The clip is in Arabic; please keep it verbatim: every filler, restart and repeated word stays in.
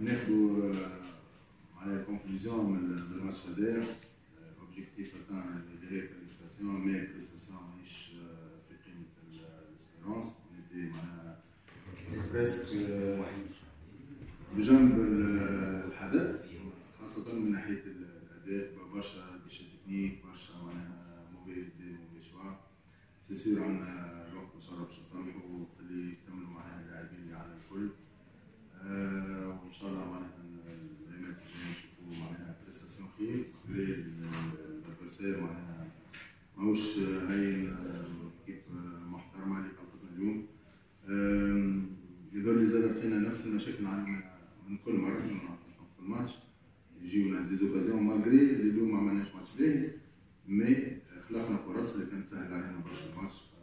ناخذوا معناها الكونكلوزيون من الماتش هذايا. لوبجيكتيف تاعنا اللي هي كاليفيكاسيون مي بريستاسيون ماهيش في قيمه الاسبيرونس، ونتي معناها بريسك بجنب الحدث، خاصة من ناحية الأداء. برشا ديشا تكنيك، برشا معناها موفي دي موفي شوا. سي سور عندنا الوقت إن شاء الله باش نصلحوا اللي يكملوا معنا اللاعبين اللي عندنا الكل. آه وإن شاء الله معناها الأيامات الجاية نشوفوا معناها بريستاسيون خير. الأدفيرسير معناها ماهوش هين، كيب محترمة اللي خلقتنا اليوم. يظل زاد لقينا نفس المشاكل عندنا من كل مرة، ما نعرفوش في كل ماتش يجيونا ديزوكازيون مالغري اللي اليوم ما عملناش ماتش باهي، مي خلقنا فرص اللي كانت تسهل علينا برشا الماتش.